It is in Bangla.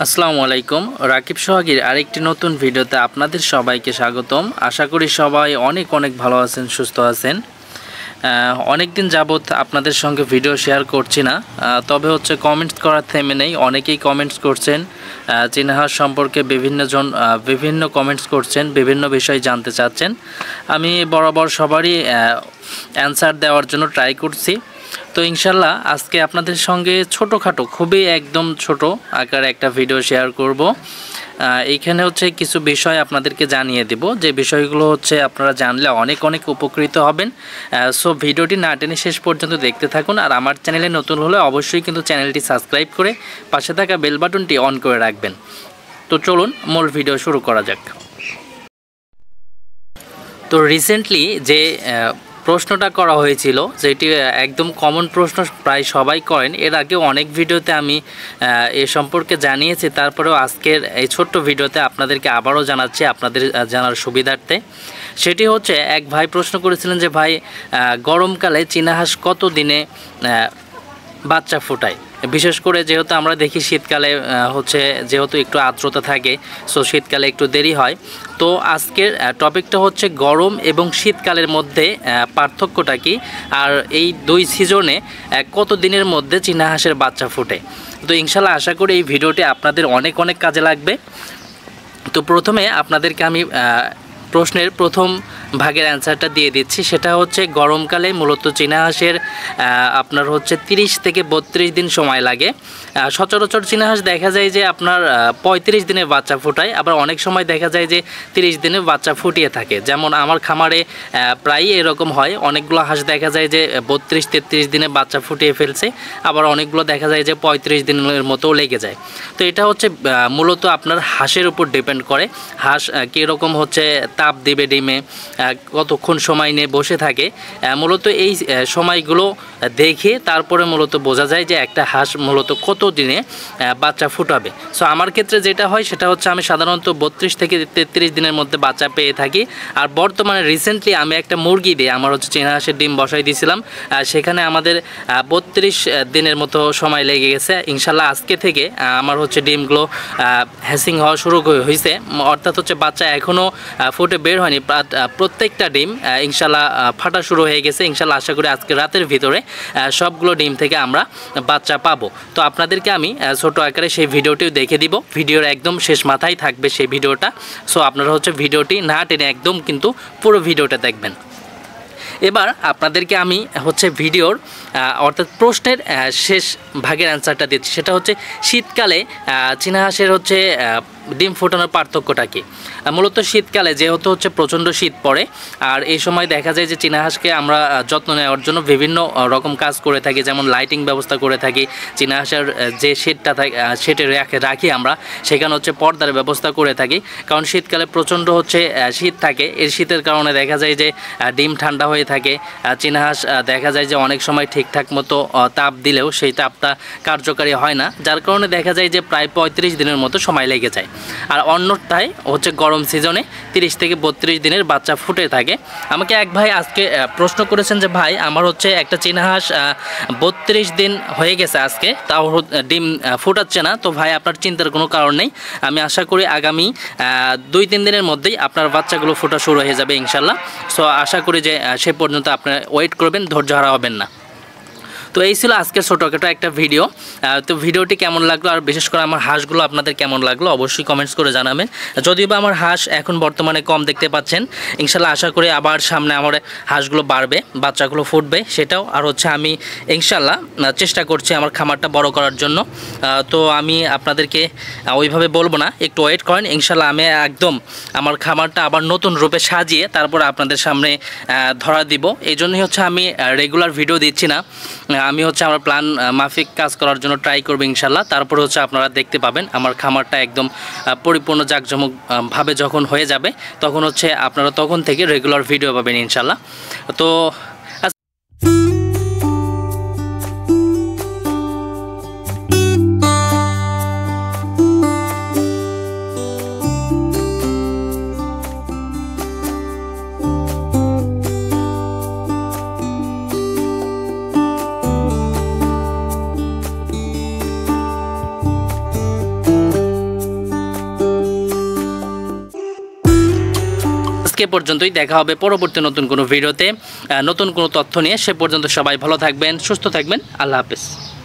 আসসালামু আলাইকুম। রাকিব সোহাগীর আরেকটি নতুন ভিডিওতে আপনাদের সবাইকে স্বাগতম। আশা করি সবাই অনেক ভালো আছেন, সুস্থ আছেন। অনেক দিন যাবত আপনাদের সঙ্গে ভিডিও শেয়ার করছি না, তবে কমেন্টস করার থেমে নেই। অনেকেই কমেন্টস করছেন চীনা হাঁস সম্পর্কে, বিভিন্ন কমেন্টস করছেন, বিভিন্ন বিষয় জানতে চাচ্ছেন। আমি বরাবর সবারই অ্যান্সার দেওয়ার জন্য ট্রাই করছি। তো ইনশাল্লাহ আজকে আপনাদের সঙ্গে ছোটোখাটো, খুবই একদম ছোট আকারে একটা ভিডিও শেয়ার করব। এইখানে কিছু বিষয় আপনাদেরকে জানিয়ে দেব, যে বিষয়গুলো আপনারা জানলে অনেক উপকৃত হবেন। সো ভিডিওটি না টেনে শেষ পর্যন্ত দেখতে থাকুন। আর আমার চ্যানেলে নতুন হলে অবশ্যই কিন্তু চ্যানেলটি সাবস্ক্রাইব করে পাশে থাকা বেল বাটনটি অন করে রাখবেন। তো চলুন মূল ভিডিও শুরু করা যাক। তো রিসেন্টলি যে প্রশ্নটা করা হয়েছিল, যেটি একদম কমন প্রশ্ন, প্রায় সবাই করেন। এর আগেও অনেক ভিডিওতে আমি এ সম্পর্কে জানিয়েছি, তারপরেও আজকের এই ছোট্ট ভিডিওতে আপনাদেরকে আবারও জানাচ্ছি আপনাদের জানার সুবিধার্থে। সেটি এক ভাই প্রশ্ন করেছিলেন যে ভাই, গরমকালে চীনা হাঁস কত দিনে বাচ্চা ফোটায়? বিশেষ করে যেহেতু আমরা দেখি শীতকালে যেহেতু একটু আর্দ্রতা থাকে, সো শীতকালে একটু দেরি হয়। তো আজকের টপিকটা গরম এবং শীতকালের মধ্যে পার্থক্যটা কি, আর এই দুই সিজনে কত দিনের মধ্যে চীনা হাঁসের বাচ্চা ফোটে। তো ইনশাল্লাহ আশা করি এই ভিডিওটি আপনাদের অনেক কাজে লাগবে। তো প্রথমে আপনাদেরকে আমি প্রশ্নের প্রথম ভাগের অ্যান্সারটা দিয়ে দিচ্ছি। সেটা গরমকালে মূলত চীনা হাঁসের আপনার 30 থেকে 32 দিন সময় লাগে। সচরাচর চীনা হাঁস দেখা যায় যে আপনার 35 দিনে বাচ্চা ফোটায়, আবার অনেক সময় দেখা যায় যে 30 দিনে বাচ্চা ফুটিয়ে থাকে। যেমন আমার খামারে প্রায়ই এরকম হয়, অনেকগুলো হাঁস দেখা যায় যে 32-33 দিনে বাচ্চা ফুটিয়ে ফেলছে, আবার অনেকগুলো দেখা যায় যে 35 দিনের মতো লেগে যায়। তো এটা মূলত আপনার হাঁসের উপর ডিপেন্ড করে, হাঁস কীরকম তাপ দেবে ডিমে, কতক্ষণ সময় নিয়ে বসে থাকে। মূলত এই সময়গুলো দেখে তারপরে মূলত বোঝা যায় যে একটা হাঁস মূলত কত দিনে বাচ্চা ফুটাবে। সো আমার ক্ষেত্রে যেটা হয় সেটা আমি সাধারণত 32 থেকে 33 দিনের মধ্যে বাচ্চা পেয়ে থাকি। আর বর্তমানে রিসেন্টলি আমি একটা মুরগি দিয়ে আমার চীনা হাঁসের ডিম বসাই দিয়েছিলাম, সেখানে আমাদের 32 দিনের মতো সময় লেগে গেছে। ইনশাল্লাহ আজকে থেকে আমার ডিমগুলো হ্যাসিং হওয়া শুরু হয়েছে, অর্থাৎ বাচ্চা এখনও ফুটে বের হয়নি। প্রত্যেকটা ডিম ইনশাল্লাহ ফাটা শুরু হয়ে গেছে। ইনশাল্লাহ আশা করি আজকে রাতের ভিতরে সবগুলো ডিম থেকে আমরা বাচ্চা পাবো। তো আপনাদেরকে আমি ছোট আকারে সেই ভিডিওটিও দেখে দিব, ভিডিওর একদম শেষ মাথায় থাকবে সেই ভিডিওটা। সো আপনারা ভিডিওটি না টেনে একদম কিন্তু পুরো ভিডিওটা দেখবেন। এবার আপনাদেরকে আমি ভিডিওর অর্থাৎ প্রশ্নের শেষ ভাগের অ্যান্সারটা দিচ্ছি। সেটা শীতকালে চীনা হাঁসের ডিম ফোটানোর পার্থক্যটা কি। মূলত শীতকালে যেহেতু প্রচণ্ড শীত পড়ে, আর এই সময় দেখা যায় যে চীনা হাঁসকে আমরা যত্ন নেওয়ার জন্য বিভিন্ন রকম কাজ করে থাকি, যেমন লাইটিং ব্যবস্থা করে থাকি। চীনা হাঁসের যে শেডটা থাকে, শেডে রাখি আমরা, সেখানে পর্দার ব্যবস্থা করে থাকি। কারণ শীতকালে প্রচণ্ড শীত থাকে, এই শীতের কারণে দেখা যায় যে ডিম ঠান্ডা হয়ে থাকে। চীনা হাঁস দেখা যায় যে অনেক সময় ঠিকঠাক মতো তাপ দিলেও সেই তাপটা কার্যকারী হয় না, যার কারণে দেখা যায় যে প্রায় 35 দিনের মতো সময় লেগে যায়। আর অন্যটাই গরম সিজনে 30 থেকে 32 দিনের বাচ্চা ফুটে থাকে। আমাকে এক ভাই আজকে প্রশ্ন করেছেন যে ভাই, আমার একটা চীনা হাঁস 32 দিন হয়ে গেছে আজকে, তাও ডিম ফুটাচ্ছে না। তো ভাই আপনার চিন্তার কোনো কারণ নেই, আমি আশা করি আগামী 2-3 দিনের মধ্যেই আপনার বাচ্চাগুলো ফোটা শুরু হয়ে যাবে ইনশাল্লাহ। সো আশা করি যে সে পর্যন্ত আপনারা ওয়েট করবেন, ধৈর্য হারা হবেন না। তো এই ছিল আজকের ছোটোখাটো একটা ভিডিও। তো ভিডিওটি কেমন লাগলো, আর বিশেষ করে আমার হাঁসগুলো আপনাদের কেমন লাগলো অবশ্যই কমেন্টস করে জানাবেন। যদিও বা আমার হাঁস এখন বর্তমানে কম দেখতে পাচ্ছেন, ইনশাল্লাহ আশা করি আবার সামনে আমার হাঁসগুলো বাড়বে, বাচ্চাগুলো ফুটবে, সেটাও। আর আমি ইনশাল্লাহ চেষ্টা করছি আমার খামারটা বড় করার জন্য। তো আমি আপনাদেরকে ওইভাবে বলবো না, একটু ওয়েট করেন। ইনশাল্লাহ আমি একদম আমার খামারটা আবার নতুন রূপে সাজিয়ে তারপর আপনাদের সামনে ধরা দিব। এই জন্যই আমি রেগুলার ভিডিও দিচ্ছি না, আমি আমার প্ল্যান মাফিক কাজ করার জন্য ট্রাই করবো ইনশাল্লাহ। তারপর আপনারা দেখতে পাবেন আমার খামারটা একদম পরিপূর্ণ জাঁকজমকভাবে যখন হয়ে যাবে, তখন আপনারা তখন থেকে রেগুলার ভিডিও পাবেন ইনশাল্লাহ। তো আজকে পর্যন্তই, দেখা হবে পরবর্তী নতুন কোনো ভিডিওতে নতুন কোনো তথ্য নিয়ে। সে পর্যন্ত সবাই ভালো থাকবেন, সুস্থ থাকবেন। আল্লাহ হাফেজ।